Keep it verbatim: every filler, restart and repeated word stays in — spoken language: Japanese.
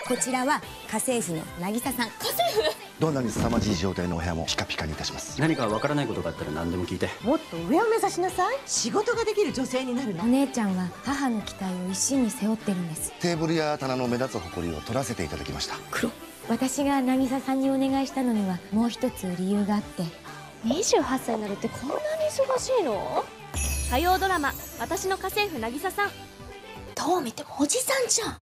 こちらは家政婦の渚さん。家政婦？ どんなに凄まじい状態のお部屋もピカピカにいたします。 何かわからないことがあったら何でも聞いて。 もっと上を目指しなさい。仕事ができる女性になるの。 お姉ちゃんは母の期待を一身に背負ってるんです。 テーブルや棚の目立つ埃を取らせていただきました。 黒。私が渚さんにお願いしたのにはもう一つ理由があって。 にじゅうはっさいになるってこんなに忙しいの？火曜ドラマ「私の家政婦渚さん」。 どう見てもおじさんじゃん。